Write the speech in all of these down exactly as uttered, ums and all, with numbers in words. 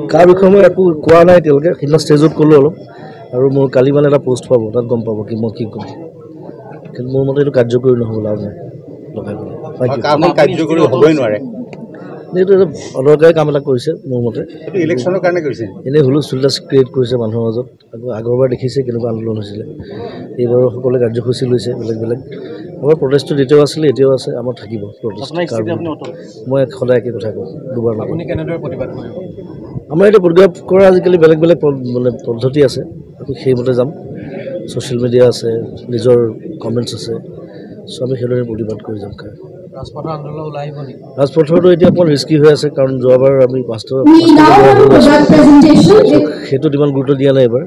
কাৰ বিষয়ে মই একো কোৱা নাই তেওঁলোকে সিদিনা ষ্টেজত ক'লোঁ অলপ আৰু মোৰ কালি মানে এটা পোষ্ট পাব তাত গম পাব কি মই কি ক'ম কিন্তু মোৰ মতে এইটো কাৰ্যকৰী নহ'ব লাভ নাই লগাই পেলাই কাৰ্যকৰী হ'বই নোৱাৰে এইটো এটা অদৰকাৰী কাম এটা কৰিছে মোৰ মতে ইলেকশ্যনৰ কাৰণে কৰিছে এনেই হুলস্থুলতা ক্ৰিয়েট কৰিছে মানুহৰ মাজত আকৌ আগৰবাৰ দেখিছে কেনেকুৱা আন্দোলন হৈছিলে এইবাৰো সকলোৱে কাৰ্যসূচী লৈছে বেলেগ বেলেগ আমাৰ প্ৰটেষ্টটো দ্বিতীয় আছিলে এতিয়াও আছে আমাৰ থাকিব মই সদায় একে কথা কওঁ দুবাৰ আপুনি কেনেদৰে প্ৰতিবাদ কৰিব আমাৰ এতিয়া প্ৰতিবাদ কৰা আজিকালি বেলেগ বেলেগ মানে পদ্ধতি আছে আমি সেইমতে যাম ছ'চিয়েল মিডিয়া আছে নিজৰ কমেণ্টছ আছে চ' আমি সেইদৰে প্ৰতিবাদ কৰি যাম কাৰণ ৰাজপথৰ আন্দোলন ওলাই আহিব নেকি ৰাজপথৰটো এতিয়া অকণমান ৰিস্কি হৈ আছে কাৰণ যোৱাবাৰ আমি পাঁচটা সেইটোত ইমান গুৰুত্ব দিয়া নাই এবাৰ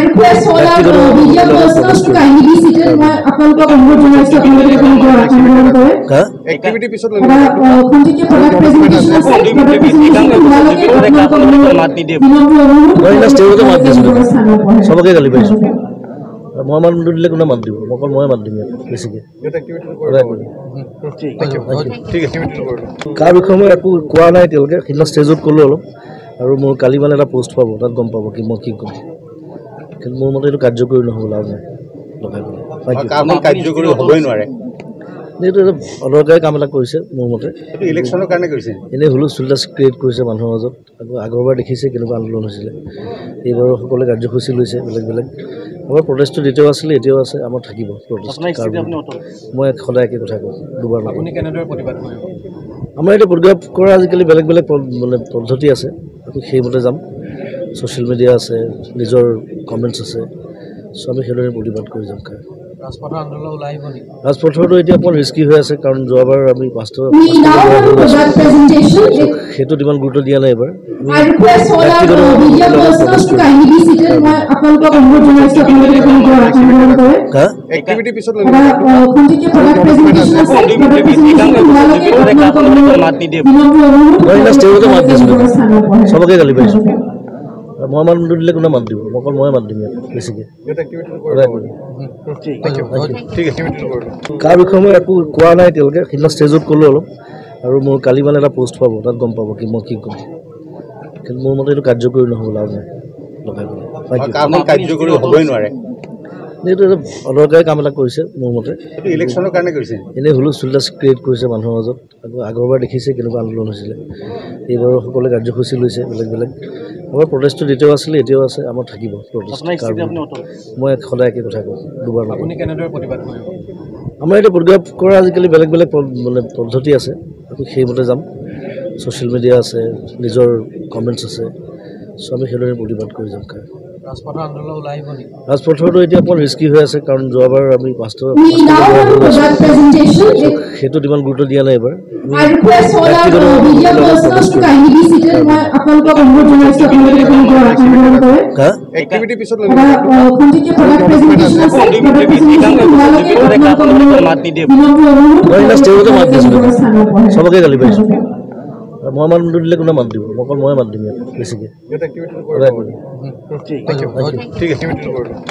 চবকে গালি পাইছোঁ মই মাত দিলে কোনে মাত দিব অকল ময়ে মাত দিম বেছিকৈ কাৰ বিষয়ে মই একো কোৱা নাই তেওঁলোকে সিদিনা ষ্টেজত ক'লোঁ অলপ আৰু মোৰ কালি মানে এটা পোষ্ট পাব তাত গম পাব কি মই কি ক'ম কিন্তু মোৰ মতে এইটো কাৰ্যকৰী নহ'ব লাভ নাই লগাই পেলাই কাৰ্যকৰী হ'বই নোৱাৰে এইটো এটা অদৰকাৰী কাম এটা কৰিছে মোৰ মতে ইলেকশ্যনৰ কাৰণে কৰিছে এনেই হুলস্থুলতা ক্ৰিয়েট কৰিছে মানুহৰ মাজত আকৌ আগৰবাৰ দেখিছে কেনেকুৱা আন্দোলন হৈছিলে এইবাৰো সকলোৱে কাৰ্যসূচী লৈছে বেলেগ বেলেগ আমাৰ প্ৰটেষ্টটো দ্বিতীয় আছিলে এতিয়াও আছে আমাৰ থাকিব প্ৰটেষ্ট মই সদায় একে কথা কওঁ দুবাৰ আপুনি কেনেদৰে প্ৰতিবাদ কৰিব আমাৰ এতিয়া প্ৰতিবাদ কৰা আজিকালি বেলেগ বেলেগ মানে পদ্ধতি আছে আমি সেইমতে যাম ছ'চিয়েল মিডিয়া আছে নিজৰ কমেণ্টছ আছে চ' আমি সেইদৰে প্ৰতিবাদ কৰি যাম কাৰণ ৰাজপথৰ আন্দোলন ওলাই আহিব নেকি ৰাজপথৰটো এতিয়া অকণমান ৰিস্কি হৈ আছে কাৰণ যোৱাবাৰ আমি পাঁচটা সেইটোত ইমান গুৰুত্ব দিয়া নাই এবাৰ চবকে গালি পাইছোঁ মই মাত দিলে কোনে মাত দিব অকল ময়ে মাত দিম বেছিকৈ কাৰ বিষয়ে মই একো কোৱা নাই তেওঁলোকে সিদিনা ষ্টেজত ক'লোঁ অলপ আৰু মোৰ কালি মানে এটা পোষ্ট পাব তাত গম পাব কি মই কি ক'ম কিন্তু মোৰ মতে এইটো কাৰ্যকৰী নহ'ব লাভ নাই লগাই পেলাই কাৰ্যকৰী হ'বই নোৱাৰে এইটো এটা অদৰকাৰী কাম এটা কৰিছে মোৰ মতে ইলেকশ্যনৰ কাৰণে কৰিছে এনেই হুলস্থুলতা ক্ৰিয়েট কৰিছে মানুহৰ মাজত আকৌ আগৰবাৰ দেখিছে কেনেকুৱা আন্দোলন হৈছিলে এইবাৰো সকলোৱে কাৰ্যসূচী লৈছে বেলেগ বেলেগ আমাৰ প্ৰটেষ্টটো দ্বিতীয় আছিলে এতিয়াও আছে আমাৰ থাকিব প্ৰটেষ্ট মই সদায় একে কথা কওঁ দুবাৰ আপুনি কেনেদৰে প্ৰতিবাদ কৰিব আমাৰ এতিয়া প্ৰতিবাদ কৰা আজিকালি বেলেগ বেলেগ মানে পদ্ধতি আছে আমি সেইমতে যাম ছ'চিয়েল মিডিয়া আছে নিজৰ কমেণ্টছ আছে চ' আমি সেইদৰে প্ৰতিবাদ কৰি যাম কাৰণ ৰাজপথৰ আন্দোলন ওলাই আহিব নেকি ৰাজপথৰটো এতিয়া অকণমান ৰিস্কি হৈ আছে কাৰণ যোৱাবাৰ আমি পাঁচটা সেইটোত ইমান গুৰুত্ব দিয়া নাই এবাৰ চবকে গালি পাইছোঁ মই মাত দিলে কোনে মাত দিব অকল ময়ে মাত দিম বেছিকৈ